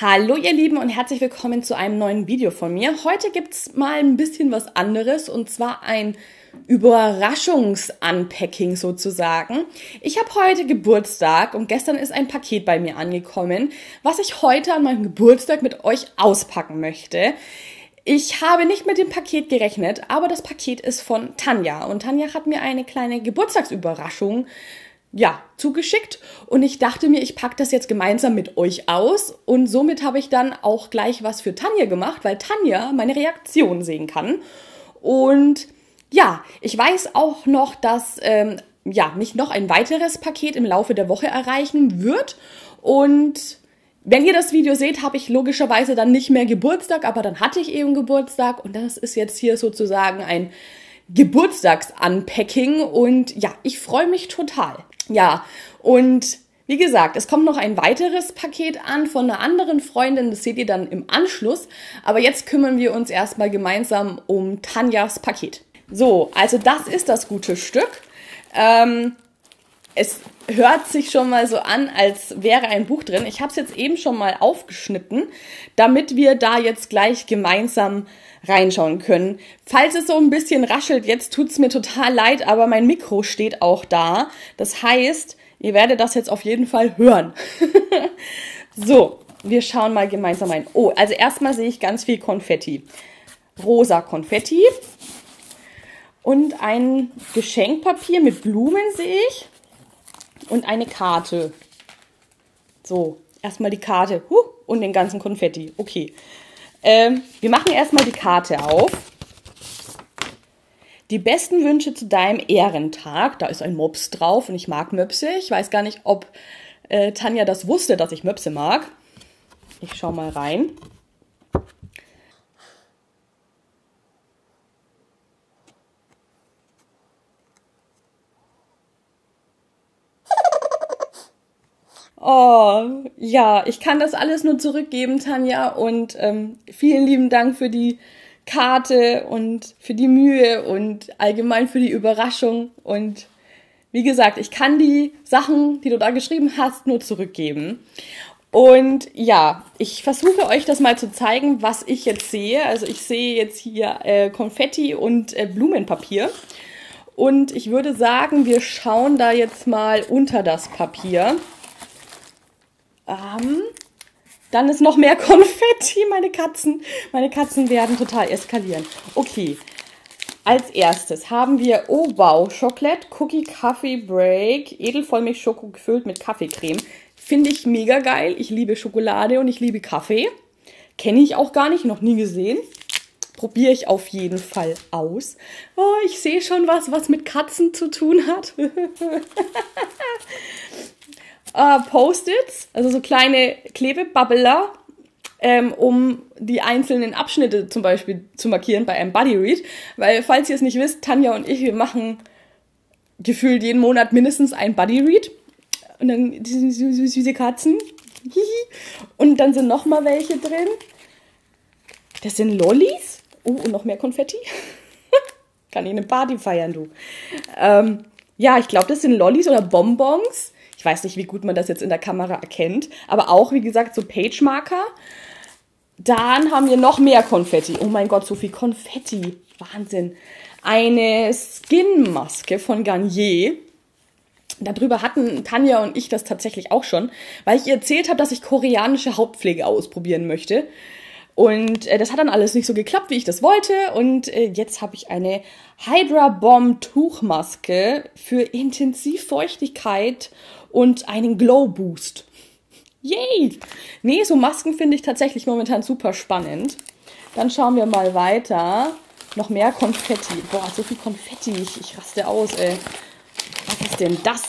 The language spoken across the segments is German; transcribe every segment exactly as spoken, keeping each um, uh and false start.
Hallo ihr Lieben und herzlich willkommen zu einem neuen Video von mir. Heute gibt's mal ein bisschen was anderes und zwar ein Überraschungs-Unpacking sozusagen. Ich habe heute Geburtstag und gestern ist ein Paket bei mir angekommen, was ich heute an meinem Geburtstag mit euch auspacken möchte. Ich habe nicht mit dem Paket gerechnet, aber das Paket ist von Tanja und Tanja hat mir eine kleine Geburtstagsüberraschung ja, zugeschickt und ich dachte mir, ich packe das jetzt gemeinsam mit euch aus und somit habe ich dann auch gleich was für Tanja gemacht, weil Tanja meine Reaktion sehen kann. Und ja, ich weiß auch noch, dass ähm, ja, mich noch ein weiteres Paket im Laufe der Woche erreichen wird und wenn ihr das Video seht, habe ich logischerweise dann nicht mehr Geburtstag, aber dann hatte ich eben Geburtstag und das ist jetzt hier sozusagen ein Geburtstags-Unpacking und ja, ich freue mich total. Ja, und wie gesagt, es kommt noch ein weiteres Paket an von einer anderen Freundin, das seht ihr dann im Anschluss. Aber jetzt kümmern wir uns erstmal gemeinsam um Tanjas Paket. So, also das ist das gute Stück. Ähm, es hört sich schon mal so an, als wäre ein Buch drin. Ich habe es jetzt eben schon mal aufgeschnitten, damit wir da jetzt gleich gemeinsam reinschauen können. Falls es so ein bisschen raschelt, jetzt tut's mir total leid, aber mein Mikro steht auch da. Das heißt, ihr werdet das jetzt auf jeden Fall hören. So, wir schauen mal gemeinsam rein. Oh, also erstmal sehe ich ganz viel Konfetti. Rosa Konfetti. Und ein Geschenkpapier mit Blumen sehe ich. Und eine Karte. So, erstmal die Karte. Huh, und den ganzen Konfetti. Okay. Ähm, wir machen erstmal die Karte auf. Die besten Wünsche zu deinem Ehrentag. Da ist ein Mops drauf und ich mag Möpse. Ich weiß gar nicht, ob äh, Tanja das wusste, dass ich Möpse mag. Ich schau mal rein. Oh, ja, ich kann das alles nur zurückgeben, Tanja, und ähm, vielen lieben Dank für die Karte und für die Mühe und allgemein für die Überraschung. Und wie gesagt, ich kann die Sachen, die du da geschrieben hast, nur zurückgeben. Und ja, ich versuche euch das mal zu zeigen, was ich jetzt sehe. Also ich sehe jetzt hier äh, Konfetti und äh, Blumenpapier. Und ich würde sagen, wir schauen da jetzt mal unter das Papier. Um, dann ist noch mehr Konfetti. Meine Katzen, meine Katzen werden total eskalieren. Okay, als erstes haben wir, oh wow, Chocolate Cookie Coffee Break, Edelvollmilchschoko gefüllt mit Kaffeecreme. Finde ich mega geil. Ich liebe Schokolade und ich liebe Kaffee. Kenne ich auch gar nicht, noch nie gesehen. Probiere ich auf jeden Fall aus. Oh, ich sehe schon was, was mit Katzen zu tun hat. Uh, Post-its, also so kleine Klebebabbler, ähm, um die einzelnen Abschnitte zum Beispiel zu markieren bei einem Buddy Read. Weil, falls ihr es nicht wisst, Tanja und ich, wir machen gefühlt jeden Monat mindestens ein Buddy Read. Und dann diese süße Katzen. Und dann sind noch mal welche drin. Das sind Lollis. Oh, und noch mehr Konfetti. Kann ich eine Party feiern, du. Ähm, ja, ich glaube, das sind Lollis oder Bonbons. Ich weiß nicht, wie gut man das jetzt in der Kamera erkennt. Aber auch, wie gesagt, so Page-Marker. Dann haben wir noch mehr Konfetti. Oh mein Gott, so viel Konfetti. Wahnsinn. Eine Skin-Maske von Garnier. Darüber hatten Tanja und ich das tatsächlich auch schon, weil ich ihr erzählt habe, dass ich koreanische Hautpflege ausprobieren möchte. Und äh, das hat dann alles nicht so geklappt, wie ich das wollte. Und äh, jetzt habe ich eine Hydra Bomb Tuchmaske für Intensivfeuchtigkeit und einen Glow Boost. Yay! Nee, so Masken finde ich tatsächlich momentan super spannend. Dann schauen wir mal weiter. Noch mehr Konfetti. Boah, so viel Konfetti. Ich, ich raste aus, ey. Was ist denn das?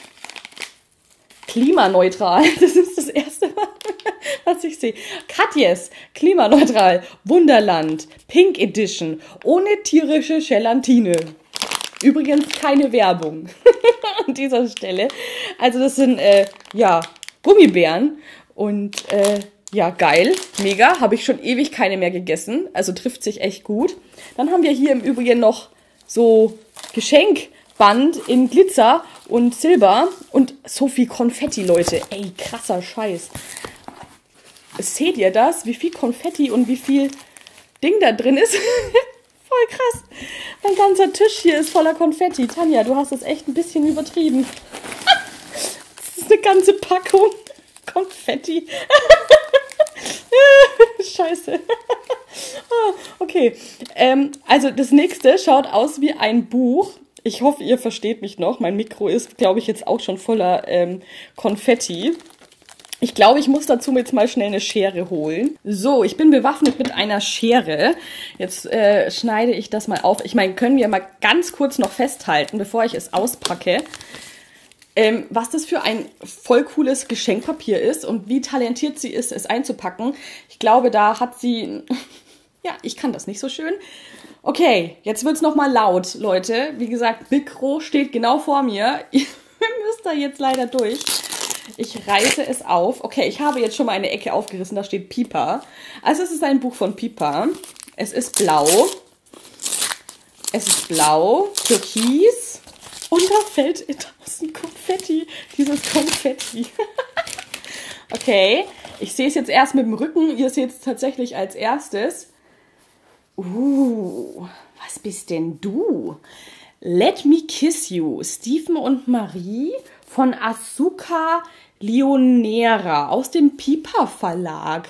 Klimaneutral. Das ist das erste Mal, was ich sehe. Katjes, klimaneutral. Wunderland. Pink Edition. Ohne tierische Gelatine. Übrigens keine Werbung an dieser Stelle. Also das sind, äh, ja, Gummibären. Und, äh, ja, geil. Mega. Habe ich schon ewig keine mehr gegessen. Also trifft sich echt gut. Dann haben wir hier im Übrigen noch so Geschenkband in Glitzer und Silber. Und so viel Konfetti, Leute. Ey, krasser Scheiß. seht ihr das? Wie viel Konfetti und wie viel Ding da drin ist? Voll krass. Mein ganzer Tisch hier ist voller Konfetti. Tanja, du hast das echt ein bisschen übertrieben. Das ist eine ganze Packung Konfetti. Scheiße. Okay, ähm, also das nächste schaut aus wie ein Buch. Ich hoffe, ihr versteht mich noch. Mein Mikro ist, glaube ich, jetzt auch schon voller ähm, Konfetti. Ich glaube, ich muss dazu jetzt mal schnell eine Schere holen. So, ich bin bewaffnet mit einer Schere. Jetzt äh, schneide ich das mal auf. Ich meine, können wir mal ganz kurz noch festhalten, bevor ich es auspacke, ähm, was das für ein voll cooles Geschenkpapier ist und wie talentiert sie ist, es einzupacken. Ich glaube, da hat sie... Ja, ich kann das nicht so schön. Okay, jetzt wird's noch mal laut, Leute. Wie gesagt, Mikro steht genau vor mir. Ihr müsst da jetzt leider durch. Ich reiße es auf. Okay, ich habe jetzt schon mal eine Ecke aufgerissen, da steht Pipa. Also es ist ein Buch von Pipa. Es ist blau. Es ist blau, türkis. Und da fällt draußen Konfetti. Dieses Konfetti. Okay, ich sehe es jetzt erst mit dem Rücken. Ihr seht es tatsächlich als erstes. Uh, was bist denn du? Let Me Kiss You, Stephen und Marie von Asuka Leonera aus dem Pipa Verlag.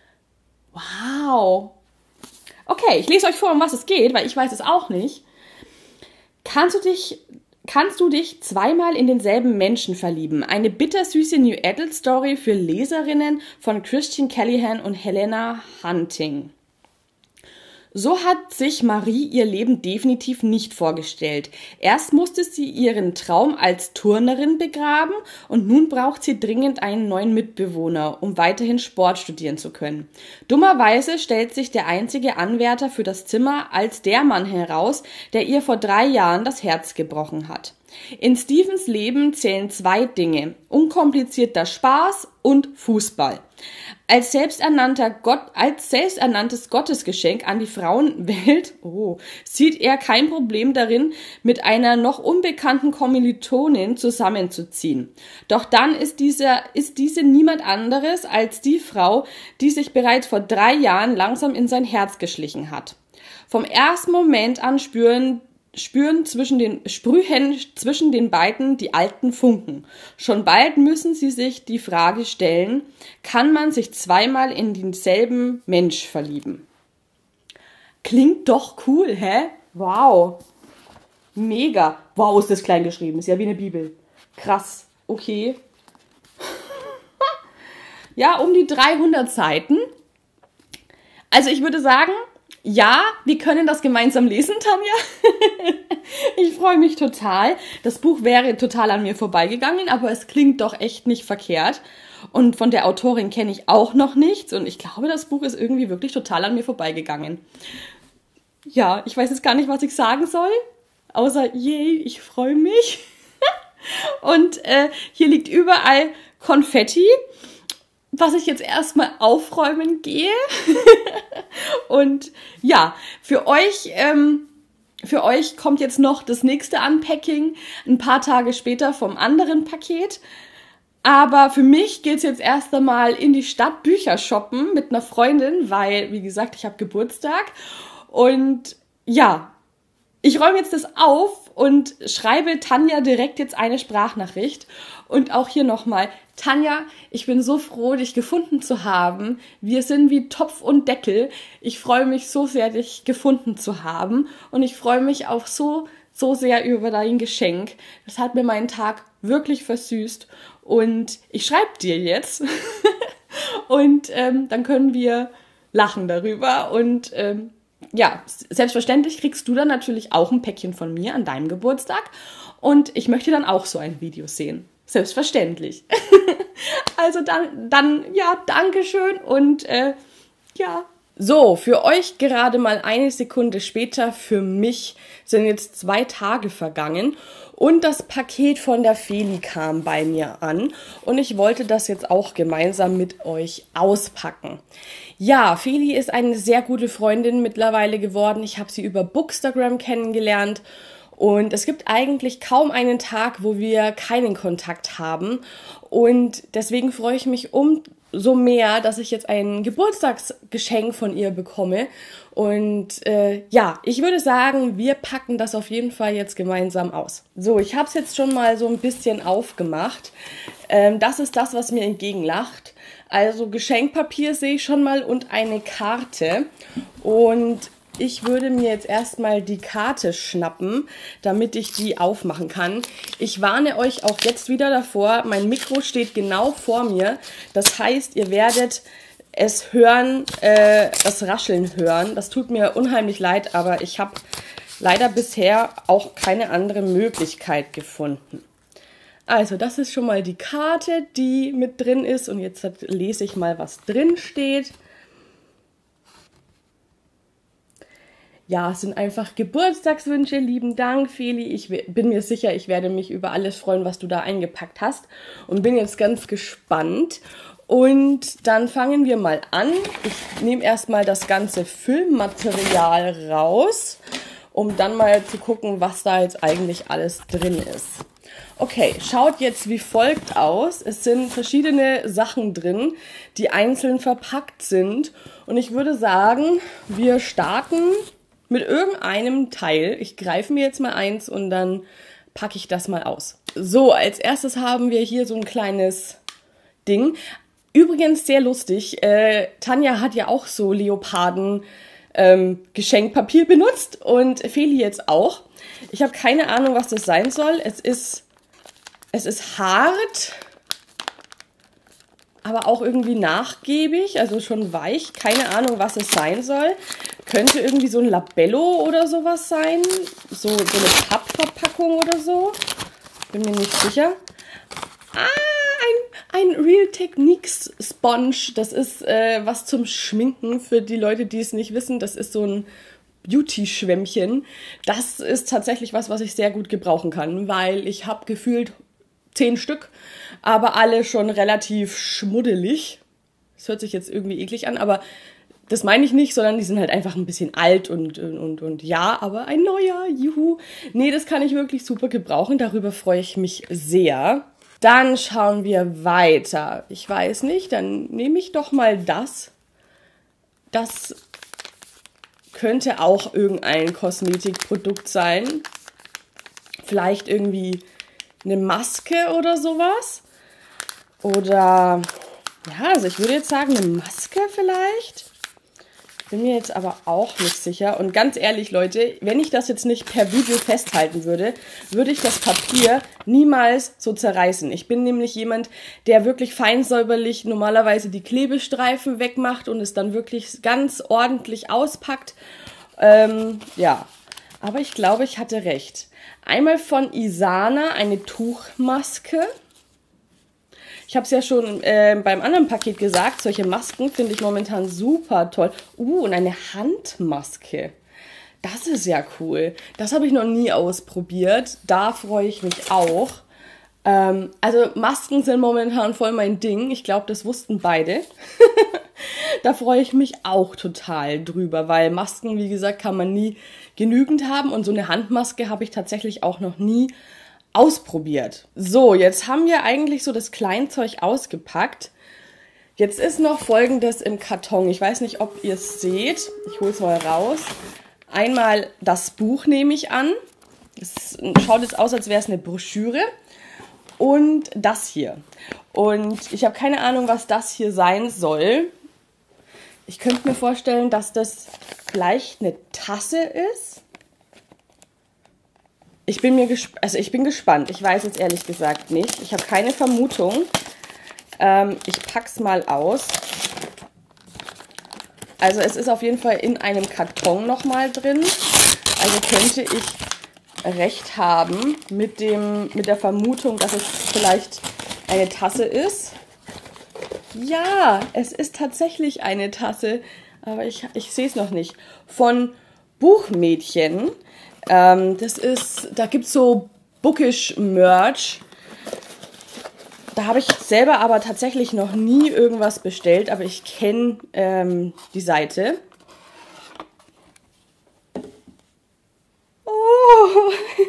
Wow. Okay, ich lese euch vor, um was es geht, weil ich weiß es auch nicht. Kannst du dich, kannst du dich zweimal in denselben Menschen verlieben? Eine bittersüße New Adult Story für Leserinnen von Christian Callahan und Helena Hunting. So hat sich Marie ihr Leben definitiv nicht vorgestellt. Erst musste sie ihren Traum als Turnerin begraben und nun braucht sie dringend einen neuen Mitbewohner, um weiterhin Sport studieren zu können. Dummerweise stellt sich der einzige Anwärter für das Zimmer als der Mann heraus, der ihr vor drei Jahren das Herz gebrochen hat. In Stephens Leben zählen zwei Dinge: unkomplizierter Spaß und Fußball. Als selbsternannter Gott, als selbsternanntes Gottesgeschenk an die Frauenwelt, oh, sieht er kein Problem darin, mit einer noch unbekannten Kommilitonin zusammenzuziehen. Doch dann ist dieser, ist diese niemand anderes als die Frau, die sich bereits vor drei Jahren langsam in sein Herz geschlichen hat. Vom ersten Moment an spüren spüren zwischen den sprühen zwischen den beiden die alten Funken. Schon bald müssen sie sich die Frage stellen: Kann man sich zweimal in denselben Mensch verlieben? Klingt doch cool, hä? Wow. Mega. Wow, ist das klein geschrieben. Ist ja wie eine Bibel. Krass. Okay. Ja, um die dreihundert Seiten. Also ich würde sagen, ja, wir können das gemeinsam lesen, Tanja. Ich freue mich total. Das Buch wäre total an mir vorbeigegangen, aber es klingt doch echt nicht verkehrt. Und von der Autorin kenne ich auch noch nichts. Und ich glaube, das Buch ist irgendwie wirklich total an mir vorbeigegangen. Ja, ich weiß jetzt gar nicht, was ich sagen soll. Außer, yay, ich freue mich. Und äh, hier liegt überall Konfetti, was ich jetzt erstmal aufräumen gehe. Und ja, für euch, ähm, für euch kommt jetzt noch das nächste Unpacking, ein paar Tage später vom anderen Paket. Aber für mich geht's jetzt erst einmal in die Stadt Bücher shoppen mit einer Freundin, weil, wie gesagt, ich habe Geburtstag. Und ja, ich räume jetzt das auf und schreibe Tanja direkt jetzt eine Sprachnachricht. Und auch hier nochmal: Tanja, ich bin so froh, dich gefunden zu haben. Wir sind wie Topf und Deckel. Ich freue mich so sehr, dich gefunden zu haben. Und ich freue mich auch so, so sehr über dein Geschenk. Das hat mir meinen Tag wirklich versüßt. Und ich schreibe dir jetzt. Und ähm, dann können wir lachen darüber. Und ähm, ja, selbstverständlich kriegst du dann natürlich auch ein Päckchen von mir an deinem Geburtstag. Und ich möchte dann auch so ein Video sehen. Selbstverständlich. Also dann, dann, ja, Dankeschön und äh, ja. So, für euch gerade mal eine Sekunde später, für mich sind jetzt zwei Tage vergangen und das Paket von der Feli kam bei mir an und ich wollte das jetzt auch gemeinsam mit euch auspacken. Ja, Feli ist eine sehr gute Freundin mittlerweile geworden. Ich habe sie über Bookstagram kennengelernt. Und es gibt eigentlich kaum einen Tag, wo wir keinen Kontakt haben. Und deswegen freue ich mich umso mehr, dass ich jetzt ein Geburtstagsgeschenk von ihr bekomme. Und äh, ja, ich würde sagen, wir packen das auf jeden Fall jetzt gemeinsam aus. So, ich habe es jetzt schon mal so ein bisschen aufgemacht. Ähm, das ist das, was mir entgegenlacht. Also Geschenkpapier sehe ich schon mal und eine Karte. Und ich würde mir jetzt erstmal die Karte schnappen, damit ich die aufmachen kann. Ich warne euch auch jetzt wieder davor, mein Mikro steht genau vor mir. Das heißt, ihr werdet es hören, äh, das Rascheln hören. Das tut mir unheimlich leid, aber ich habe leider bisher auch keine andere Möglichkeit gefunden. Also, das ist schon mal die Karte, die mit drin ist. Und jetzt lese ich mal, was drin steht. Ja, es sind einfach Geburtstagswünsche. Lieben Dank, Feli. Ich bin mir sicher, ich werde mich über alles freuen, was du da eingepackt hast. Und bin jetzt ganz gespannt. Und dann fangen wir mal an. Ich nehme erstmal das ganze Füllmaterial raus, um dann mal zu gucken, was da jetzt eigentlich alles drin ist. Okay, schaut jetzt wie folgt aus. Es sind verschiedene Sachen drin, die einzeln verpackt sind. Und ich würde sagen, wir starten mit irgendeinem Teil. Ich greife mir jetzt mal eins und dann packe ich das mal aus. So, als erstes haben wir hier so ein kleines Ding. Übrigens sehr lustig, äh, Tanja hat ja auch so Leoparden ähm, Geschenkpapier benutzt und Feli jetzt auch. Ich habe keine Ahnung, was das sein soll. Es ist, es ist hart, aber auch irgendwie nachgiebig, also schon weich. Keine Ahnung, was es sein soll. Könnte irgendwie so ein Labello oder sowas sein. So, so eine Pappverpackung oder so. Bin mir nicht sicher. Ah, ein, ein Real Techniques Sponge. Das ist äh, was zum Schminken für die Leute, die es nicht wissen. Das ist so ein Beauty-Schwämmchen. Das ist tatsächlich was, was ich sehr gut gebrauchen kann, weil ich habe gefühlt zehn Stück, aber alle schon relativ schmuddelig. Das hört sich jetzt irgendwie eklig an, aber das meine ich nicht, sondern die sind halt einfach ein bisschen alt und, und, und, und ja, aber ein neuer, juhu. Nee, das kann ich wirklich super gebrauchen, darüber freue ich mich sehr. Dann schauen wir weiter. Ich weiß nicht, dann nehme ich doch mal das. Das könnte auch irgendein Kosmetikprodukt sein. Vielleicht irgendwie eine Maske oder sowas. Oder, ja, also ich würde jetzt sagen, eine Maske vielleicht. Bin mir jetzt aber auch nicht sicher. Und ganz ehrlich, Leute, wenn ich das jetzt nicht per Video festhalten würde, würde ich das Papier niemals so zerreißen. Ich bin nämlich jemand, der wirklich feinsäuberlich normalerweise die Klebestreifen wegmacht und es dann wirklich ganz ordentlich auspackt. Ähm, ja, aber ich glaube, ich hatte recht. Einmal von Isana eine Tuchmaske. Ich habe es ja schon äh, beim anderen Paket gesagt, solche Masken finde ich momentan super toll. Uh, und eine Handmaske. Das ist ja cool. Das habe ich noch nie ausprobiert. Da freue ich mich auch. Ähm, also Masken sind momentan voll mein Ding. Ich glaube, das wussten beide. Da freue ich mich auch total drüber, weil Masken, wie gesagt, kann man nie genügend haben. Und so eine Handmaske habe ich tatsächlich auch noch nie ausprobiert. So, jetzt haben wir eigentlich so das Kleinzeug ausgepackt. Jetzt ist noch Folgendes im Karton. Ich weiß nicht, ob ihr es seht. Ich hole es mal raus. Einmal das Buch nehme ich an. Es schaut jetzt aus, als wäre es eine Broschüre. Und das hier. Und ich habe keine Ahnung, was das hier sein soll. Ich könnte mir vorstellen, dass das vielleicht eine Tasse ist. Ich bin mir gesp- also ich bin gespannt. Ich weiß es ehrlich gesagt nicht. Ich habe keine Vermutung. Ähm, ich pack's mal aus. Also es ist auf jeden Fall in einem Karton nochmal drin. Also könnte ich recht haben mit dem, mit der Vermutung, dass es vielleicht eine Tasse ist. Ja, es ist tatsächlich eine Tasse, aber ich, ich sehe es noch nicht. Von Buchmädchen. Ähm, das ist, da gibt es so Bookish-Merch. Da habe ich selber aber tatsächlich noch nie irgendwas bestellt, aber ich kenne ähm, die Seite. Oh, Oh.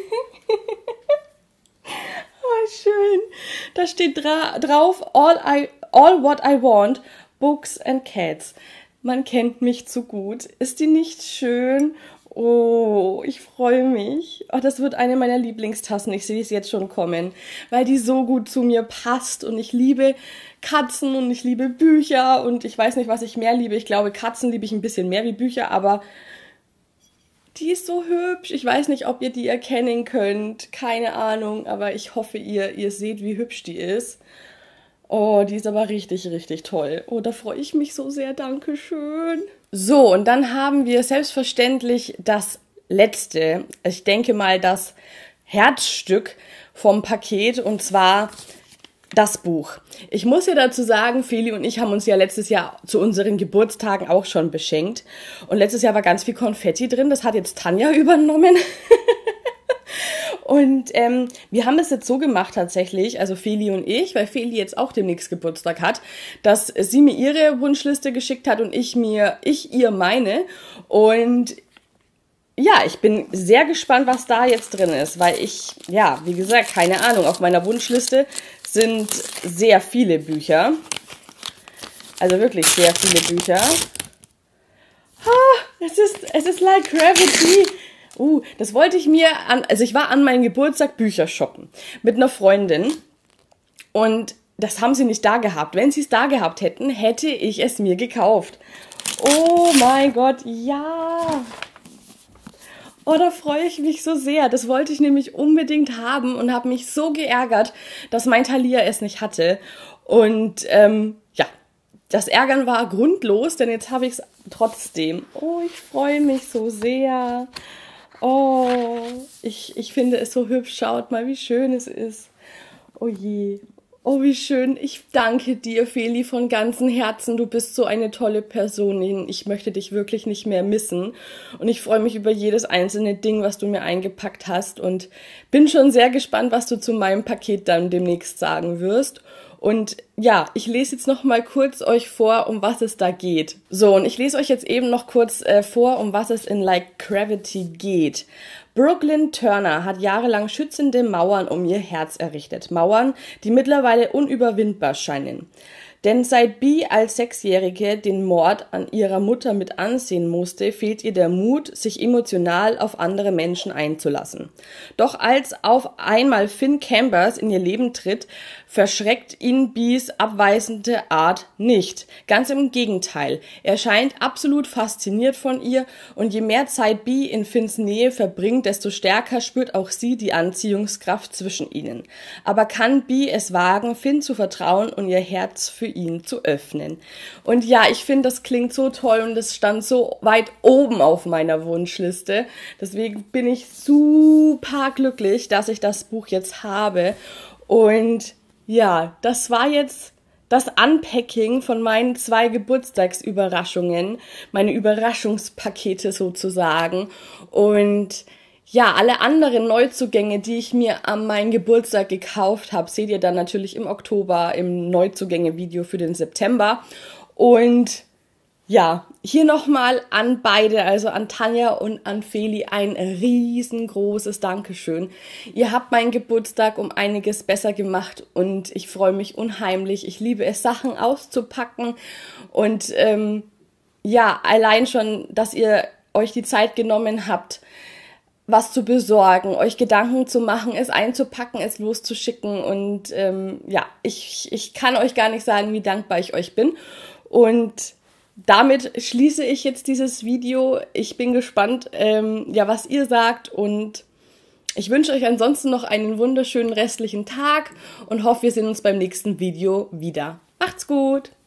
Oh, schön. Da steht dra- drauf, all, I, all what I want, books and cats. Man kennt mich zu gut. Ist die nicht schön? Oh, ich freue mich. Oh, das wird eine meiner Lieblingstassen. Ich sehe es jetzt schon kommen, weil die so gut zu mir passt. Und ich liebe Katzen und ich liebe Bücher. Und ich weiß nicht, was ich mehr liebe. Ich glaube, Katzen liebe ich ein bisschen mehr wie Bücher, aber die ist so hübsch. Ich weiß nicht, ob ihr die erkennen könnt. Keine Ahnung, aber ich hoffe, ihr, ihr seht, wie hübsch die ist. Oh, die ist aber richtig, richtig toll. Oh, da freue ich mich so sehr. Dankeschön. So, und dann haben wir selbstverständlich das letzte, ich denke mal das Herzstück vom Paket, und zwar das Buch. Ich muss ja dazu sagen, Feli und ich haben uns ja letztes Jahr zu unseren Geburtstagen auch schon beschenkt. Und letztes Jahr war ganz viel Konfetti drin. Das hat jetzt Tanja übernommen. Und ähm, wir haben es jetzt so gemacht tatsächlich, also Feli und ich, weil Feli jetzt auch demnächst Geburtstag hat, dass sie mir ihre Wunschliste geschickt hat und ich mir, ich ihr meine. Und ja, ich bin sehr gespannt, was da jetzt drin ist, weil ich, ja, wie gesagt, keine Ahnung, auf meiner Wunschliste sind sehr viele Bücher. Also wirklich sehr viele Bücher. Ah, es ist, es ist like Gravity. Uh, das wollte ich mir an, also ich war an meinem Geburtstag Bücher shoppen mit einer Freundin und das haben sie nicht da gehabt. Wenn sie es da gehabt hätten, hätte ich es mir gekauft. Oh mein Gott, ja. Oh, da freue ich mich so sehr. Das wollte ich nämlich unbedingt haben und habe mich so geärgert, dass mein Thalia es nicht hatte. Und ähm, ja, das Ärgern war grundlos, denn jetzt habe ich es trotzdem. Oh, ich freue mich so sehr. Oh, ich, ich finde es so hübsch. Schaut mal, wie schön es ist. Oh je. Oh, wie schön. Ich danke dir, Feli, von ganzem Herzen. Du bist so eine tolle Person. Ich möchte dich wirklich nicht mehr missen. Und ich freue mich über jedes einzelne Ding, was du mir eingepackt hast. Und bin schon sehr gespannt, was du zu meinem Paket dann demnächst sagen wirst. Und ja, ich lese jetzt noch mal kurz euch vor, um was es da geht. So, und ich lese euch jetzt eben noch kurz äh, vor, um was es in Like Gravity geht. Brooklyn Turner hat jahrelang schützende Mauern um ihr Herz errichtet. Mauern, die mittlerweile unüberwindbar scheinen. Denn seit Bee als Sechsjährige den Mord an ihrer Mutter mit ansehen musste, fehlt ihr der Mut, sich emotional auf andere Menschen einzulassen. Doch als auf einmal Finn Chambers in ihr Leben tritt, verschreckt ihn Bees abweisende Art nicht. Ganz im Gegenteil. Er scheint absolut fasziniert von ihr und je mehr Zeit Bee in Finns Nähe verbringt, desto stärker spürt auch sie die Anziehungskraft zwischen ihnen. Aber kann Bee es wagen, Finn zu vertrauen und ihr Herz für ihn zu öffnen? Und ja, ich finde, das klingt so toll und es stand so weit oben auf meiner Wunschliste. Deswegen bin ich super glücklich, dass ich das Buch jetzt habe. Und ja, das war jetzt das Unpacking von meinen zwei Geburtstagsüberraschungen, meine Überraschungspakete sozusagen. Und ja, alle anderen Neuzugänge, die ich mir an meinen Geburtstag gekauft habe, seht ihr dann natürlich im Oktober im Neuzugänge-Video für den September. Und ja, hier nochmal an beide, also an Tanja und an Feli, ein riesengroßes Dankeschön. Ihr habt meinen Geburtstag um einiges besser gemacht und ich freue mich unheimlich. Ich liebe es, Sachen auszupacken und ähm, ja, allein schon, dass ihr euch die Zeit genommen habt, was zu besorgen, euch Gedanken zu machen, es einzupacken, es loszuschicken und ähm, ja, ich, ich kann euch gar nicht sagen, wie dankbar ich euch bin und damit schließe ich jetzt dieses Video. Ich bin gespannt, ähm, ja, was ihr sagt und ich wünsche euch ansonsten noch einen wunderschönen restlichen Tag und hoffe, wir sehen uns beim nächsten Video wieder. Macht's gut!